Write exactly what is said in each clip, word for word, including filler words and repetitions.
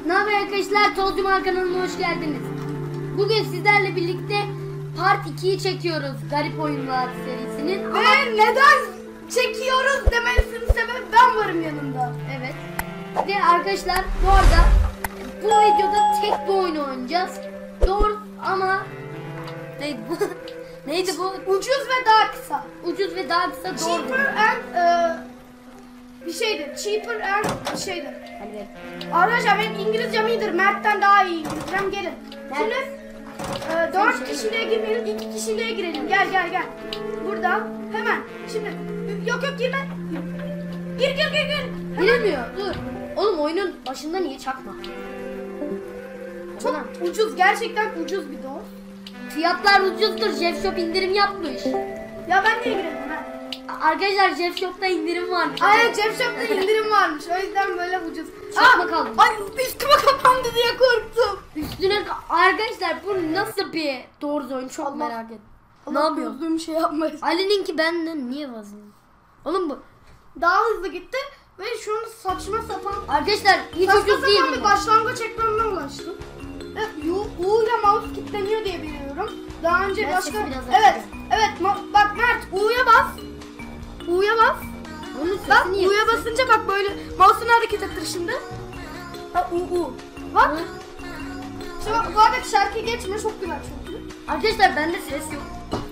Ne haber arkadaşlar? Tozcu Mar kanalına hoş geldiniz. Bugün sizlerle birlikte Part ikiyi çekiyoruz. Garip Oyunlar serisinin. Ve ama... neden çekiyoruz demesinin sebebi ben varım yanında. Evet. Ve arkadaşlar bu arada bu videoda tek bir oyun oynayacağız. Doğru ama neydi bu? Neydi bu? Ucuz ve daha kısa. Ucuz ve daha kısa doğru. Cheaper and e, bir şeydir. Cheaper and bir şeydir. Evet. Arkadaşlar benim İngilizcem iyidir. Mert'ten daha iyi İngilizcem. Gelin. Mert. Şimdi e, dört şey kişiliğe girmeyelim. iki kişiliğe girelim. Gel gel gel. Burada. Hemen. Şimdi. Yok yok girme. Gir gir gir gir. Giremiyor. Dur. Oğlum oyunun başında niye çakma? Çok Ulan. ucuz. Gerçekten ucuz bir doğru. Fiyatlar ucuzdur. Jeff Shop indirim yapmış. Ya ben niye girelim ha? Arkadaşlar Jeff Shop'ta indirim varmış. Aynen Jeff Shop'ta indirim varmış. O yüzden böyle ucuz. Çakma kaldı. Ay üstüme kapandı diye korktum. Üstüne arkadaşlar bu nasıl bir doğru oyun çok Allah. merak ettim. Ne Allah yapıyorsun? gördüğüm şey yapmayız. Ali'ninki benden niye vazgeçti? Oğlum bu Daha hızlı gitti ve şu an saçma sapan arkadaşlar hiç saçma ucuz değil sapan bir bunlar. başlangıç ekranına ulaştım. Evet, U, U ile mouse kilitleniyor diye biliyorum. Daha önce Ben başka sesi biraz daha evet açayım. evet ma- bak Mert U'ya bas. U'ya bas. Bunun Bak sesi niye? U'ya basınca bak böyle mouse'unu hareket ettir şimdi. Ha U U. Bak. Hı? İşte bak bu aradaki şarkıyı geçme çok güzel çünkü. Arkadaşlar bende ses yok.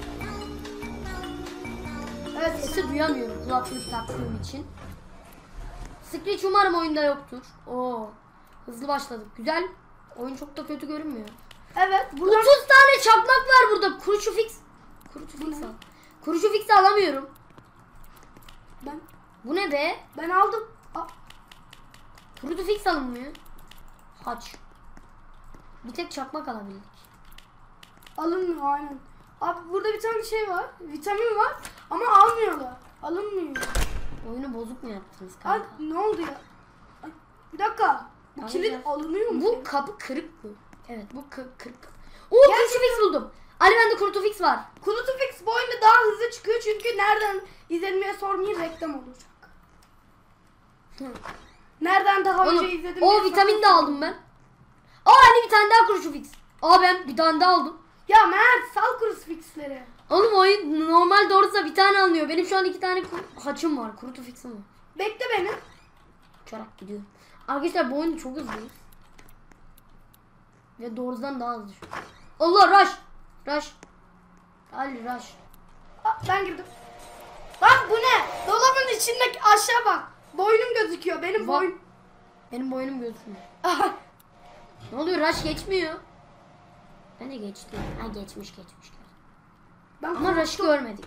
Evet. Sesi duyamıyorum kulaklık taktığım için. Screech umarım oyunda yoktur. Oo. Hızlı başladık. Güzel. Oyun çok da kötü görünmüyor. Evet. Buradan otuz tane çakmak var burada. Kurucu fix. Kurucu fix al. Kurucu fix alamıyorum. ben Bu ne be? ben aldım. Aa, Kurucu fix alınmıyor. Haç. Bir tek çakmak alabildik. alınmıyor aynen. Abi burada bir tane şey var. Vitamin var ama almıyorlar. Alınmıyor. Oyunu bozuk mu yaptınız Ay kanka? ne oldu ya? Ay, bir dakika. Bu Kanka, kilit alınıyor mu? Bu kapı kırık mı? Evet bu kı kırık. Oo Gerçekten- kurucu fix buldum. Ali bende kurucu fix var. Kurutu fix bu oyunda daha hızlı çıkıyor çünkü nereden izlenmeye sormayın reklam olacak. Nereden daha Oğlum, önce izledim? o diye vitamin de sorarsan- aldım ben. Aa Ali bir tane daha kurucu fix. Aa ben bir tane daha aldım. Ya Mert sal kurutu fixleri. Oğlum oyun normal doğrusa bir tane alınıyor. Benim şu an iki tane ku- haçım var. Kurutu fixim var. Bekle beni. Uçarak gidiyorum. Arkadaşlar bu oyun çok hızlıyız. Ve doğrudan daha hızlı. şu. Allah rush. Rush. Ali rush. Aa, ben girdim. Bak bu ne? Dolabın içindeki aşağı bak. Boynum gözüküyor. Benim Bak. boyn. Benim boynum gözükmüyor. Ne oluyor? Rush geçmiyor. Ben de geçti. Ha geçmiş geçmiş. Ben Ama korktum. Rush'ı görmedik.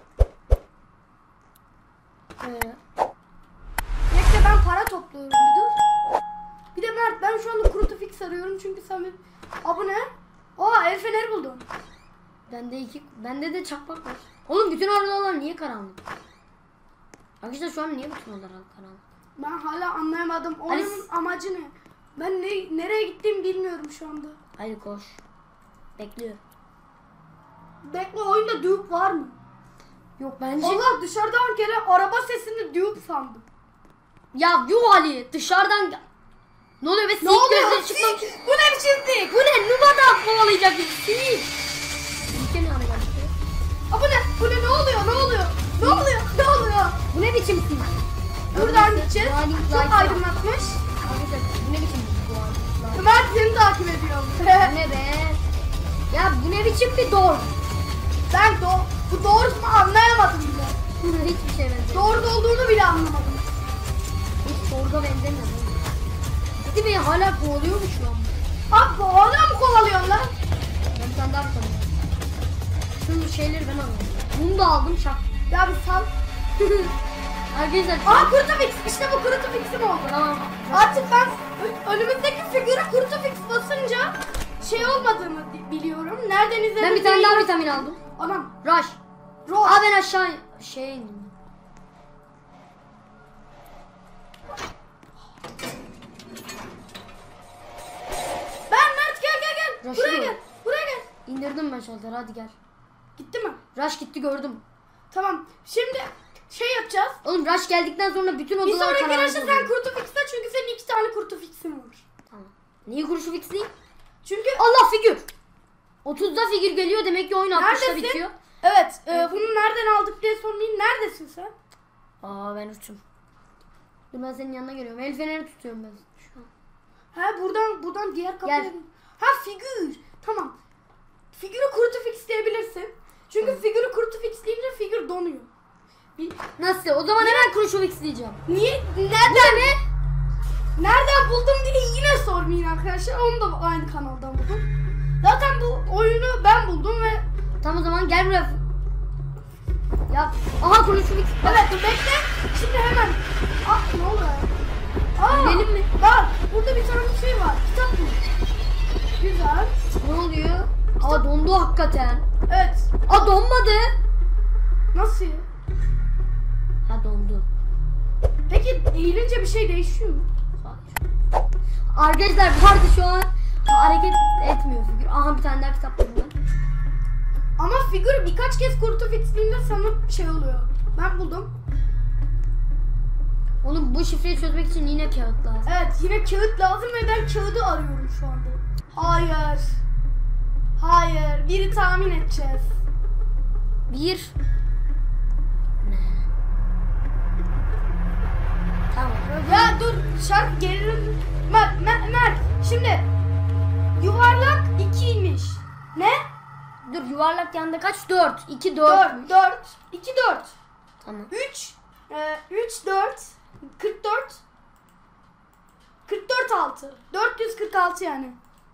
Ee, Bekle ben para topluyorum bir dur. Bir de Mert ben şu anda kurutu fix arıyorum çünkü sen bir... Aa bu ne? Aa el feneri buldum. bende iki, bende de çakmak var. Oğlum bütün odalar niye karanlık? Arkadaşlar şu an niye bütün odalar karanlık? Ben hala anlayamadım. Oyunun Alice- amacı ne? Ben ne, nereye gittiğimi bilmiyorum şu anda. Haydi koş. Bekliyor. Bekle oyunda dupe var mı? Yok bence. Allah dışarıdan gelen araba sesini dupe sandım. Ya yuh Ali dışarıdan gel. Ne oluyor be? Ne oluyor? gözleri çıkmak. Sik! Bu ne biçim sik? Bu ne? Numadan kovalayacak bizi. Sik. Sike ne anı Aa bu ne? Bu ne? Ne oluyor? Ne oluyor? Ne oluyor? Ne oluyor? Bu ne biçim sik? Buradan gideceğiz. Blinding Çok light aydınlatmış. Arkadaşlar bu ne biçim bu arada? Mert seni takip ediyorum. Bu ne be? Ya bu ne biçim bir doğru? Ben do bu doğru mu anlayamadım bile. Hiçbir şey benzemiyor. Doğru olduğunu bile anlamadım. Hiç doğruda benzemiyor. Hadi beni hala kovalıyor mu şu an? Abi bu hala mı kovalıyorsun lan? Ben bir tane daha tutamıyorum. Şu şeyleri ben alıyorum. Bunu da aldım şak. Ya bir sal. Arkadaşlar. Aa kurutu fix. İşte bu kurutu fixim oldu. Tamam. Artık ben ö- önümüzdeki figüre kurutu fix basınca şey olmadığını di- biliyorum. Nereden izlediğimi Ben bir tane daha biliyorum. vitamin aldım. Anam. Rush. Roll. Aa ben aşağı şey indim. Ben Mert gel gel gel. Rush'ı Buraya gör. gel. Buraya gel. İndirdim ben şalteri hadi gel. Gitti mi? Rush gitti gördüm. Tamam. Şimdi şey yapacağız. Oğlum Rush geldikten sonra bütün Bir odalar sonraki karanlık yarışta sen oluyor. kurutu fixle çünkü senin iki tane kurutu fixin var. Tamam. Neyi kuruşu fixleyeyim? Çünkü Allah figür. otuzda figür geliyor demek ki oyun altmışta neredesin? bitiyor. Evet, e, bunu nereden aldık diye sormayın. Neredesin sen? Aa ben uçum. Dur ben senin yanına geliyorum. El feneri tutuyorum ben şu an. He buradan buradan diğer kapıya. Gel. Ha figür. Tamam. Figürü kurutu fixleyebilirsin. Çünkü figürü kurutu fixleyince figür donuyor. Bir, Nasıl? O zaman hemen kuruşu fixleyeceğim. niye? Nereden? Ne? Nereden buldum diye yine sormayın arkadaşlar. Onu da aynı kanaldan buldum. Zaten bu oyunu ben buldum ve Tamam o zaman gel buraya. Ya aha kuruşu fix. evet dur bekle. Şimdi hemen. Ah ne oluyor? Aa, Gidelim mi? bak burada bir tane şey var. Kitap mı? Güzel. Ne oluyor? Aa dondu hakikaten. Evet. Aa donmadı. Nasıl? Ha dondu. Peki eğilince bir şey değişiyor mu? Arkadaşlar bu arada şu an hareket etmiyor figür. Aha bir tane daha kitap buldum ben. Ama figür birkaç kez kurutu fixleyince sana şey oluyor. Ben buldum. Oğlum bu şifreyi çözmek için yine kağıt lazım. Evet yine kağıt lazım ve ben kağıdı arıyorum şu anda. Hayır. Hayır. Biri tahmin edeceğiz. Bir. Ne? Tamam. Ya dur şarkı gerilim. Mert, Mert, Mert. Şimdi yuvarlak ikiymiş. Ne? Dur yuvarlak yanında kaç? Dört. İki dört. dört, dört, iki, dört. Tamam. üç, üç, dört, kırk dört, kırk dört, altı. dört yüz kırk altı yani.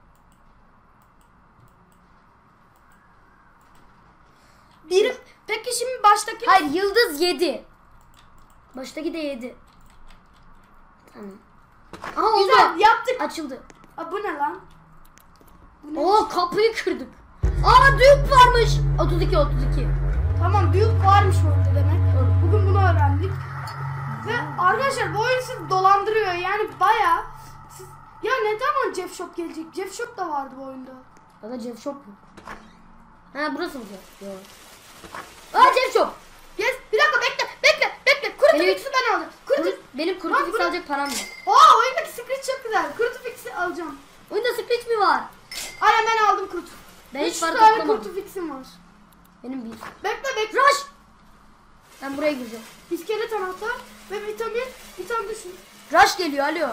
Bir, peki şimdi baştaki... Hayır yıldız yedi. Baştaki de yedi. Tamam. Aha oldu. Güzel yaptık. Açıldı. Aa, bu ne lan? Bu ne? Oo kapıyı kırdık. Aa düğüm varmış. otuz iki otuz iki. Tamam büyük varmış orada demek. Bugün bunu öğrendik. Ve arkadaşlar bu oyun sizi dolandırıyor yani bayağı. Siz... Ya ne zaman Jeff Shop gelecek? Jeff Shop da vardı bu oyunda. Ya da Jeff Shop mu? Ha burası mı Jeff? Yok. Aa Jeff Shop. Yes, bir dakika bekle bekle bekle. Kurutu Benim- fix'i ben aldım. Kurutu... Kuru- Benim kuru Lan fix bunu- alacak param yok. Oha oyundaki script çok güzel. Kurutu fix'i alacağım. Oyunda scratch mi var? Aynen ben aldım kurutu. Ben hiç Üç para tane toplamadım. kurutu fix'im var. Benim bir. Bekle bekle. Rush. Ben buraya gireceğim. İskelet anahtar ve vitamin. Bir tane düşün. Rush geliyor alo.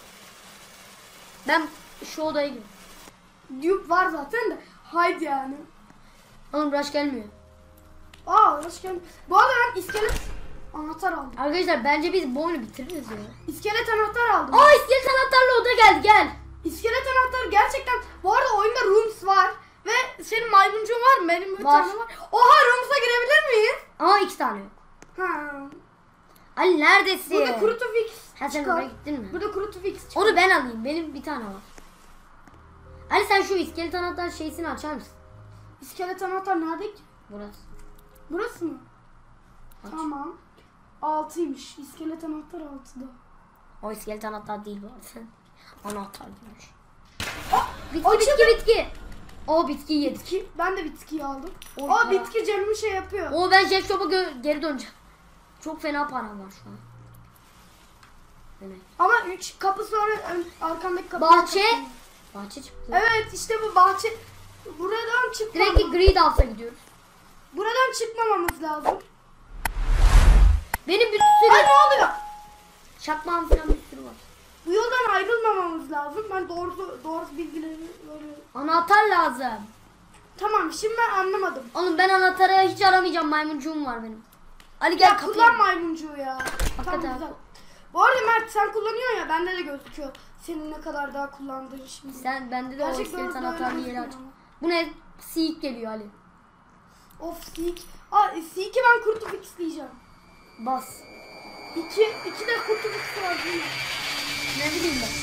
Ben şu odaya gireyim. Duke var zaten de. Haydi yani. Oğlum Rush gelmiyor. Aa hoş geldin. Bu arada ben iskelet anahtar aldım. Arkadaşlar bence biz bu oyunu bitiririz ya. İskelet anahtar aldım. Aa iskelet anahtarlı oda geldi gel. İskelet anahtarı gerçekten. Bu arada oyunda rooms var. Ve senin maymuncuğun var mı? Benim bir Var. tane var. Oha rooms'a girebilir miyim? Ama iki tane yok. Ha. Ali neredesin? Burada kurutu fix Ha sen çıkar. oraya gittin mi? Burada kurutu fix çıkar. Onu ben alayım. Benim bir tane var. Ali sen şu iskelet anahtar şeysini açar mısın? İskelet anahtar nerede ki? Burası. Burası mı? Aç. Tamam. altıymış. İskelet anahtar altıda. O iskelet anahtar değil bu arada. Anahtar değilmiş. Aa, Bitki açıldı. bitki bitki. O bitkiyi yedik. Bitki. Ben de bitkiyi aldım. Oy Aa para. bitki canımı şey yapıyor. O ben Jeff Shop'a gö- geri döneceğim. Çok fena param var şu an. Evet. Ama üç kapı sonra ön, arkandaki kapı. Bahçe. Bahçe çıktı. Evet işte bu bahçe. Buradan çıkmam. Direkt Greed House'a gidiyoruz. Buradan çıkmamamız lazım. Benim bir sürü Ay ne oluyor? şakmağım falan bir sürü var. Bu yoldan ayrılmamamız lazım. Ben doğrusu doğrusu bilgileri veriyorum. Anahtar lazım. Tamam şimdi ben anlamadım. Oğlum ben anahtarı hiç aramayacağım. Maymuncuğum var benim. Ali gel Ya kapıya. kullan maymuncuğu ya. Tamam Hakikaten. güzel. Bu arada Mert sen kullanıyorsun ya bende de gözüküyor. Senin ne kadar daha kullandığın şimdi. Sen bende de o Gerçek iskelet doğru anahtarlı böyle yeri aç. gözüküyor. Bu ne? Siyik geliyor Ali. Of Seek. Aa Seek'i ben kurtu fixleyeceğim. Bas. İki, iki de kurtu fix var değil mi? Ne bileyim ben.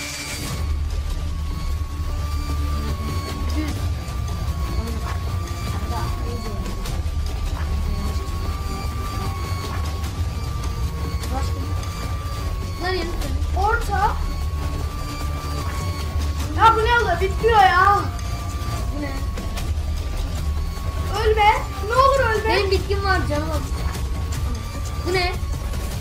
Düz. Bunlar yeni söyle. Orta. Ya bu ne oluyor? Bitmiyor ya. Bu ne? Ölme. Ne olur ölme. Benim bitkim var canım. Bu ne?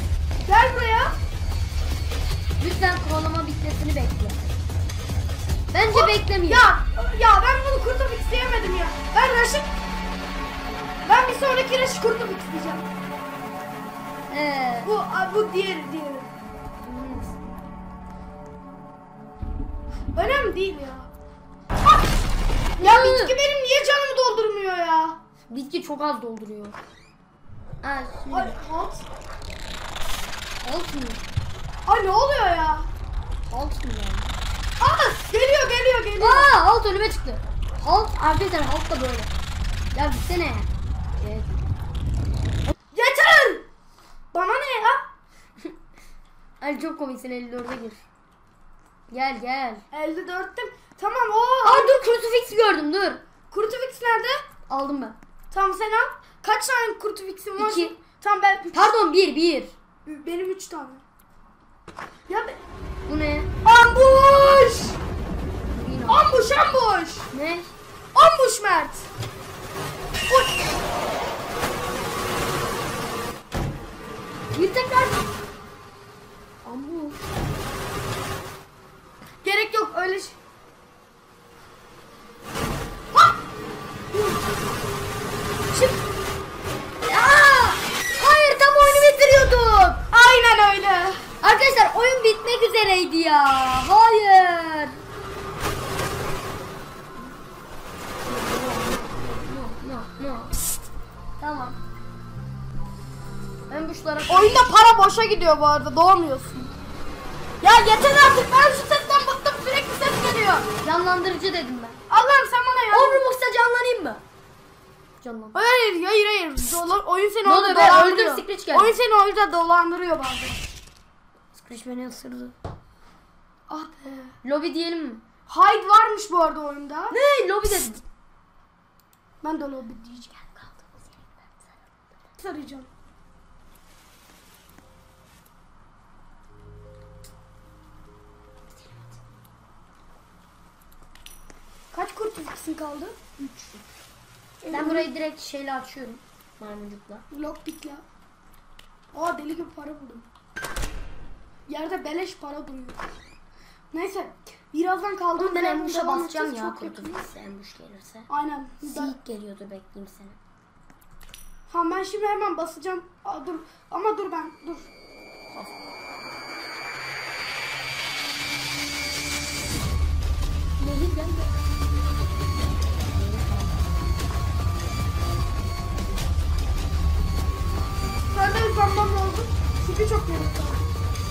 Gel buraya. Lütfen kovalama bitmesini bekle. Bence beklemeyin. Ya ya ben bunu kurtu fixleyemedim ya. Ben Rush'ı ben bir sonraki Rush'ı kurtu fixleyeceğim. Ee, Bu bu diğeri diğeri. Önemli değil ya. Ah! Ya bitki benim niye canımı doldurmuyor ya? bitki çok az dolduruyor. Ha, şimdi. Ay halt. Alt mı? Ay ne oluyor ya? Alt mı yani? Aa geliyor geliyor geliyor. Aa, alt önüme çıktı. Alt arkadaşlar, alt da böyle. Ya gitsene. Evet. Yeter. Bana ne ya? Ali çok komiksin, elli dörde gir. Gel gel. elli dörtte. Tamam o. Aa dur, crucifix gördüm, dur. Kurtufix nerede? Aldım ben. Tamam sen al. Kaç tane kurtufix'in var? İki. Tamam ben. Pardon, bir bir. Benim üç tane. Ya be. Bu ne? Ambush! Yine. Ambush ambush! Ne? Ambush Mert! Oy! Bir tekrar. Ambush. Gerek yok öyle şey. Ha! Şimdi. Aa! Hayır, tam oyunu bitiriyorduk. Aynen öyle. Arkadaşlar oyun bitmek üzereydi ya. Hayır. No, no, no. Tamam. Ben buşlara... Oyunda para boşa gidiyor bu arada doğmuyorsun. Ya yeter artık ben şu sesten bıktım sürekli ses geliyor. Canlandırıcı dedim ben. Allah'ım sen bana ya. Overbox'ta canlanayım mı? Canlan. Hayır hayır hayır. Dola- oyun seni Ne orada oldu be? dolandırıyor. Öldüm, Screech geldi. Oyun seni orada dolandırıyor bazen. Screech beni ısırdı. Ah be. Lobby diyelim mi? Hyde varmış bu arada oyunda. Ne? Lobby dedim. Ben de lobby diyeceğim. Saracağım. Kaç kurtuluşun kaldı? üç. Ben burayı direkt şeyle açıyorum. Maymuncukla. Lockpick'le. Aa deli gibi para buldum. Yerde beleş para duruyor. Neyse. Birazdan kaldım. Oğlum ben embuşa basacağım ya, Çok yakın. kurtulursa embuş gelirse. Aynen. Seek geliyordur, bekleyeyim seni. Ha ben şimdi hemen basacağım. Aa, dur. Ama dur ben. Dur. Nehir geldi. Zaten hızlanmam lazım. Çünkü çok yarım kaldı.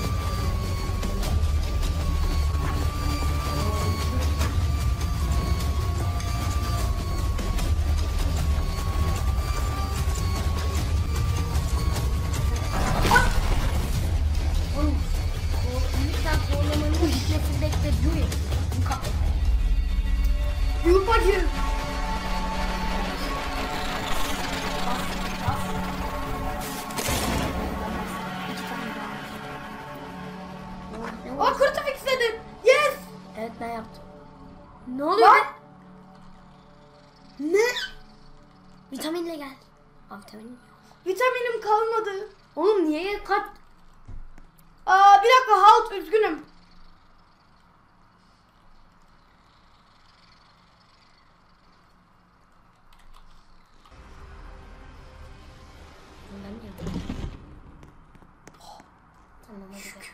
Oğlum, o lütfen zorlamanın bitmesini bekle. Yürü. Bu kapı. Yupa gir. Aa kurtu fixledin. Yes. Evet, ben yaptım. Ne oluyor Lan. be? Ne? Vitaminle gel. Aa, vitamin yok. Vitaminim kalmadı. Oğlum niye kaç? Aa bir dakika halt üzgünüm. Ben de yaptım. Tamam, hadi gel.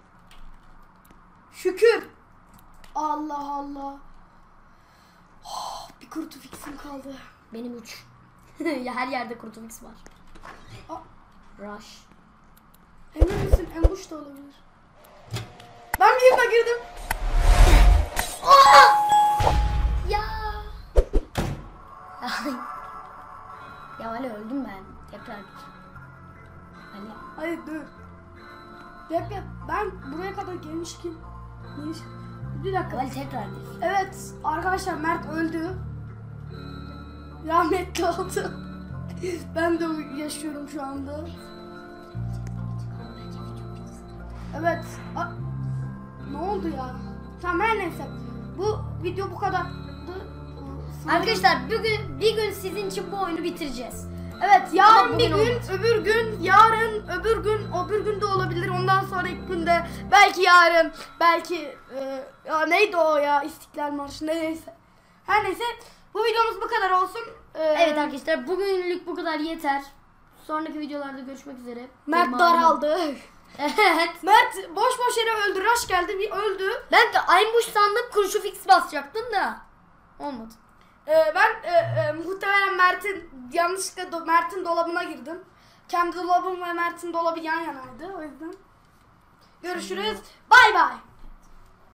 Şükür. Allah Allah. Oh, bir kurtu fixim kaldı. Benim üç. Ya her yerde kurtulux var. Aa, Rush. emin misin? Ambush da olabilir. Ben bir yerine girdim. Aa! Ya. Ya Ali, öldüm ben. Tekrar. Ali. Hayır dur. Bekle ben buraya kadar gelmişken. Geliş... Bir dakika. Ali tekrar gir. Evet arkadaşlar Mert öldü. Rahmetli oldu. Ben de yaşıyorum şu anda. Evet. A- ne oldu ya? Tamam her neyse. Bu video bu kadardı. Arkadaşlar bugün bir gün sizin için bu oyunu bitireceğiz. Evet Ama yarın bir bugün gün, olmaz. öbür gün, yarın, öbür gün, öbür gün de olabilir. Ondan sonraki günde belki yarın, belki e, ya neydi o ya İstiklal Marşı neyse. Her neyse bu videomuz bu kadar olsun. Ee, Evet arkadaşlar bugünlük bu kadar yeter. Sonraki videolarda görüşmek üzere. Mert Malum. daraldı. Evet. Mert boş boş yere öldü. Rush geldi bir öldü. Ben de Aymuş sandım kurşu fix basacaktım da. Olmadı. Ee, ben e, e, muhtemelen Mert'in yanlışlıkla do- Mert'in dolabına girdim. Kendi dolabım ve Mert'in dolabı yan yanaydı o yüzden. Görüşürüz. Bay bay.